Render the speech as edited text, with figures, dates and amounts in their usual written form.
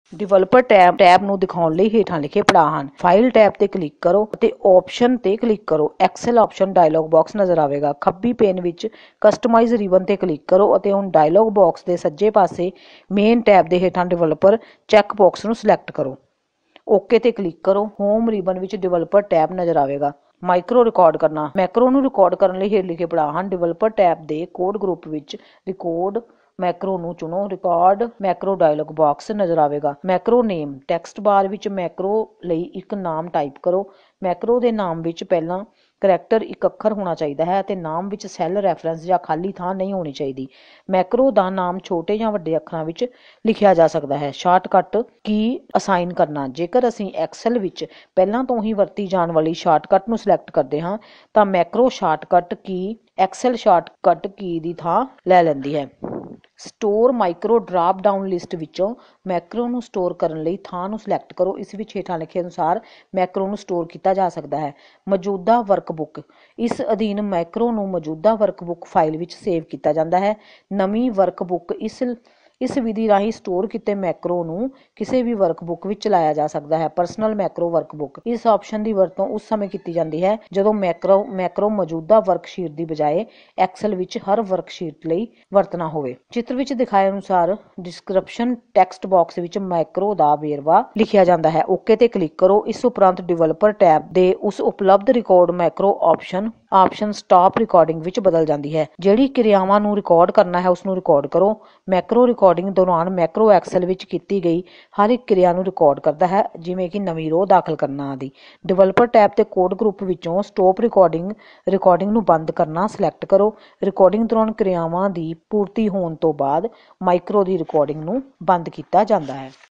Developer tab ਨੂੰ ਦਿਖਾਉਣ ਲਈ ਹੇਠਾਂ ਲਿਖੇ ਪੜਾਅ ਹਨ। ਫਾਈਲ ਟੈਬ ਤੇ ਕਲਿੱਕ ਕਰੋ ਅਤੇ ਆਪਸ਼ਨ ਤੇ ਕਲਿੱਕ ਕਰੋ। ਐਕਸਲ ਆਪਸ਼ਨ ਡਾਇਲੌਗ ਬਾਕਸ ਨਜ਼ਰ ਆਵੇਗਾ। ਖੱਬੀ ਪੇਨ ਵਿੱਚ ਕਸਟਮਾਈਜ਼ ਰਿਬਨ ਤੇ ਕਲਿੱਕ ਕਰੋ ਅਤੇ ਹੁਣ ਡਾਇਲੌਗ ਬਾਕਸ ਦੇ ਸੱਜੇ ਪਾਸੇ ਮੇਨ ਟੈਬ ਦੇ ਹੇਠਾਂ ਡਿਵੈਲਪਰ ਚੈੱਕ ਬਾਕਸ ਨੂੰ ਸਿਲੈਕਟ ਕਰੋ। ਓਕੇ ਤੇ ਕਲਿੱਕ ਕਰੋ। ਹੋਮ ਰਿਬਨ ਵਿੱਚ ਡਿਵੈਲਪਰ ਟੈਬ ਨਜ਼ਰ ਆਵੇਗਾ। ਮਾਈਕਰੋ ਰਿਕਾਰਡ ਕਰਨਾ। ਮੈਕਰੋ ਨੂੰ ਰਿਕਾਰਡ ਕਰਨ ਲਈ ਹੇਠ ਲਿਖੇ ਪੜਾਅ ਹਨ। ਡਿਵੈਲਪਰ ਟੈਬ ਦੇ ਕੋਡ ਗਰੁੱਪ ਵਿੱਚ ਰਿਕਾਰਡ ਮੈਕਰੋ ਨੂੰ ਚੁਣੋ। ਰਿਕਾਰਡ ਮੈਕਰੋ ਡਾਇਲੌਗ ਬਾਕਸ ਨਜ਼ਰ ਆਵੇਗਾ। ਮੈਕਰੋ ਨੇਮ ਟੈਕਸਟ ਬਾਰ ਵਿੱਚ ਮੈਕਰੋ ਲਈ ਇੱਕ ਨਾਮ ਟਾਈਪ ਕਰੋ। ਮੈਕਰੋ ਦੇ ਨਾਮ ਵਿੱਚ ਪਹਿਲਾਂ ਕਰੈਕਟਰ ਇੱਕ ਅੱਖਰ ਹੋਣਾ ਚਾਹੀਦਾ ਹੈ ਅਤੇ ਨਾਮ ਵਿੱਚ ਸੈੱਲ ਰੈਫਰੈਂਸ ਜਾਂ ਖਾਲੀ ਥਾਂ ਨਹੀਂ ਹੋਣੀ ਚਾਹੀਦੀ। ਮੈਕਰੋ ਦਾ ਨਾਮ ਛੋਟੇ ਜਾਂ ਵੱਡੇ ਅੱਖਰਾਂ ਵਿੱਚ ਲਿਖਿਆ ਜਾ ਸਕਦਾ ਹੈ। ਸ਼ਾਰਟਕਟ ਕੀ ਅਸਾਈਨ ਕਰਨਾ। ਜੇਕਰ ਅਸੀਂ ਐਕਸਲ ਵਿੱਚ ਪਹਿਲਾਂ ਤੋਂ ਹੀ ਵਰਤੀ ਜਾਣ ਵਾਲੀ ਸ਼ਾਰਟਕਟ ਨੂੰ ਸਿਲੈਕਟ ਕਰਦੇ ਹਾਂ ਤਾਂ macro shortcut key excel shortcut key ਦੀ ਥਾਂ ਲੈ ਲੈਂਦੀ ਹੈ। Store macro drop down list ਵਿੱਚੋਂ ਮੈਕਰੋ ਨੂੰ ਸਟੋਰ ਕਰਨ ਲਈ ਥਾਂ ਨੂੰ ਸਿਲੈਕਟ ਕਰੋ। ਇਸ ਵਿੱਚ ਹੇਠਾਂ ਲਿਖੇ ਅਨੁਸਾਰ ਮੈਕਰੋ ਨੂੰ ਸਟੋਰ ਕੀਤਾ ਜਾ ਸਕਦਾ ਹੈ। ਮੌਜੂਦਾ ਵਰਕਬੁੱਕ। ਇਸ ਅਧੀਨ ਮੈਕਰੋ ਨੂੰ ਮੌਜੂਦਾ ਵਰਕਬੁੱਕ ਫਾਈਲ ਵਿੱਚ ਸੇਵ ਕੀਤਾ ਜਾਂਦਾ ਹੈ। ਨਵੀਂ ਵਰਕਬੁੱਕ ਇਸ ਵਿਧੀ ਰਾਹੀਂ ਸਟੋਰ ਕੀਤੇ ਮੈਕਰੋ ਨੂੰ ਕਿਸੇ ਵੀ ਵਰਕਬੁੱਕ ਵਿੱਚ ਚਲਾਇਆ ਜਾ ਸਕਦਾ ਹੈ। Personal macro workbook. ਇਸ ਆਪਸ਼ਨ ਦੀ ਵਰਤੋਂ ਉਸ ਸਮੇਂ ਕੀਤੀ ਜਾਂਦੀ ਹੈ ਜਦੋਂ ਮੈਕਰੋ ਮੌਜੂਦਾ ਵਰਕਸ਼ੀਟ ਦੀ ਬਜਾਏ ਐਕਸਲ ਵਿੱਚ ਹਰ ਵਰਕਸ਼ੀਟ ਲਈ ਵਰਤਣਾ ਹੋਵੇ। ਚਿੱਤਰ ਵਿੱਚ ਦਿਖਾਏ ਅਨੁਸਾਰ ਡਿਸਕ੍ਰਿਪਸ਼ਨ ਟੈਕਸਟ ਬਾਕਸ ਵਿੱਚ ਮੈਕਰੋ ਦਾ ਵੇਰਵਾ ਲਿਖਿਆ ਜਾਂਦਾ ਹੈ। ਓਕੇ ਤੇ ਕਲਿੱਕ ਕਰੋ। ਇਸ ਉਪਰੰਤ ਡਿਵੈਲਪਰ ਟੈਬ ਦੇ ਉਸ ਉਪਲਬਧ record macro option stop recording ਵਿੱਚ ਬਦਲ ਜਾਂਦੀ ਹੈ। ਜਿਹੜੀ ਕਿਰਿਆਵਾਂ ਨੂੰ ਰਿਕਾਰਡ ਕਰਨਾ ਹੈ ਉਸ ਨੂੰ ਰਿਕਾਰਡ ਕਰੋ। ਮੈਕਰੋ ਰਿਕਾਰਡਿੰਗ ਦੌਰਾਨ ਮੈਕਰੋ ਐਕਸਲ ਵਿੱਚ ਕੀਤੀ ਗਈ ਹਰ ਇੱਕ ਕਿਰਿਆ ਨੂੰ ਰਿਕਾਰਡ ਕਰਦਾ ਹੈ, ਜਿਵੇਂ ਕਿ ਨਵੀਂ ਰੋ ਦਾਖਲ ਕਰਨਾ ਆਦਿ। ਡਿਵੈਲਪਰ ਟੈਬ ਤੇ ਕੋਡ ਗਰੁੱਪ ਵਿੱਚੋਂ ਸਟਾਪ ਰਿਕਾਰਡਿੰਗ ਨੂੰ ਬੰਦ ਕਰਨਾ ਸਿਲੈਕਟ ਕਰੋ। ਰਿਕਾਰਡਿੰਗ ਦੌਰਾਨ ਕਿਰਿਆਵਾਂ ਦੀ ਪੂਰਤੀ ਹੋਣ ਤੋਂ ਬਾਅਦ ਮਾਈਕਰੋ ਦੀ ਰਿਕਾਰਡਿੰਗ ਨੂੰ ਬੰਦ ਕੀਤਾ ਜਾਂਦਾ ਹੈ।